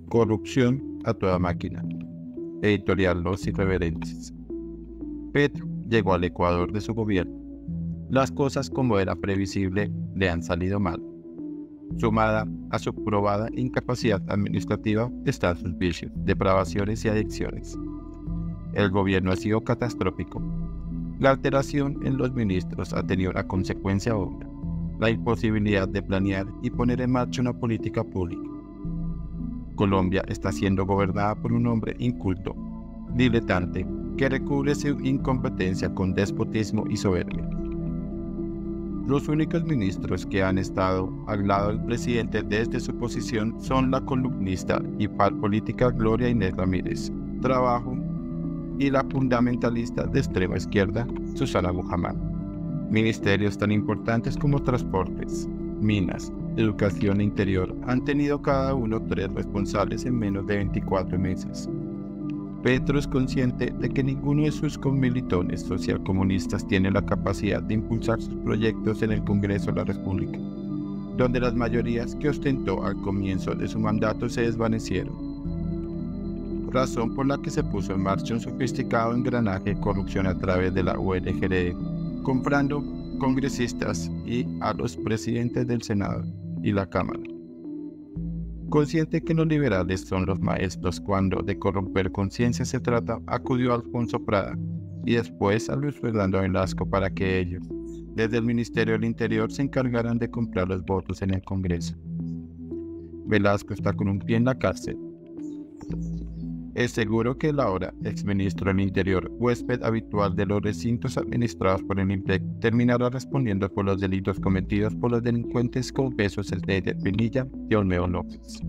Corrupción a toda máquina. Editorial Los Irreverentes. Petro llegó al Ecuador de su gobierno. Las cosas, como era previsible, le han salido mal. Sumada a su probada incapacidad administrativa están sus vicios, depravaciones y adicciones. El gobierno ha sido catastrófico. La alteración en los ministros ha tenido una consecuencia obvia: la imposibilidad de planear y poner en marcha una política pública. Colombia está siendo gobernada por un hombre inculto, diletante, que recubre su incompetencia con despotismo y soberbia. Los únicos ministros que han estado al lado del presidente desde su posición son la columnista y par política Gloria Inés Ramírez, Trabajo, y la fundamentalista de extrema izquierda, Susana Muhammad. Ministerios tan importantes como Transportes, Minas, Educación e Interior han tenido cada uno 3 responsables en menos de 24 meses. Petro es consciente de que ninguno de sus comilitones socialcomunistas tiene la capacidad de impulsar sus proyectos en el Congreso de la República, donde las mayorías que ostentó al comienzo de su mandato se desvanecieron, razón por la que se puso en marcha un sofisticado engranaje de corrupción a través de la UNGRE, comprando congresistas y a los presidentes del Senado y la Cámara. Consciente que los liberales son los maestros cuando de corromper conciencia se trata, acudió a Alfonso Prada y después a Luis Fernando Velasco para que ellos, desde el Ministerio del Interior, se encargaran de comprar los votos en el Congreso. Velasco está con un pie en la cárcel. Es seguro que el ahora exministro del Interior, huésped habitual de los recintos administrados por el IMPEC, terminará respondiendo por los delitos cometidos por los delincuentes confesos de Pinilla y Olmedo López.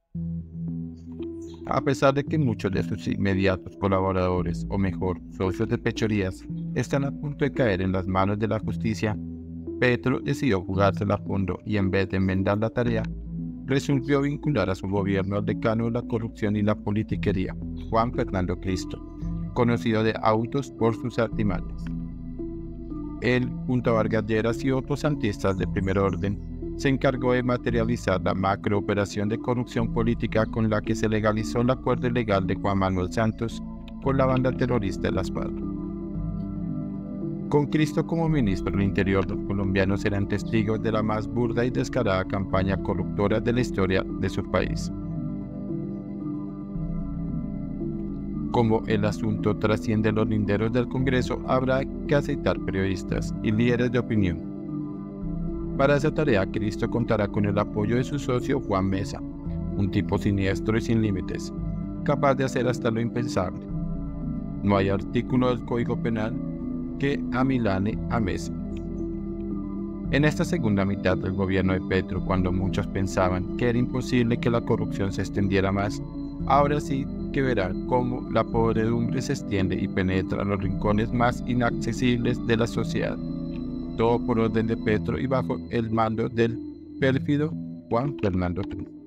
A pesar de que muchos de sus inmediatos colaboradores, o mejor, socios de pechorías, están a punto de caer en las manos de la justicia, Petro decidió jugársela a fondo y, en vez de enmendar la tarea, resolvió vincular a su gobierno al decano de la corrupción y la politiquería, Juan Fernando Cristo, conocido de autos por sus artimañas. Él, junto a Vargas Lleras y otros santistas de primer orden, se encargó de materializar la macrooperación de corrupción política con la que se legalizó el acuerdo ilegal de Juan Manuel Santos con la banda terrorista de las FARC. Con Cristo como ministro del Interior, los colombianos serán testigos de la más burda y descarada campaña corruptora de la historia de su país. Como el asunto trasciende los linderos del Congreso, habrá que aceitar periodistas y líderes de opinión. Para esa tarea, Cristo contará con el apoyo de su socio Juan Mesa, un tipo siniestro y sin límites, capaz de hacer hasta lo impensable. No hay artículo del Código Penal que amilane a Mesa. En esta segunda mitad del gobierno de Petro, cuando muchos pensaban que era imposible que la corrupción se extendiera más, ahora sí que verán cómo la podredumbre se extiende y penetra en los rincones más inaccesibles de la sociedad. Todo por orden de Petro y bajo el mando del pérfido Juan Fernando Cristo.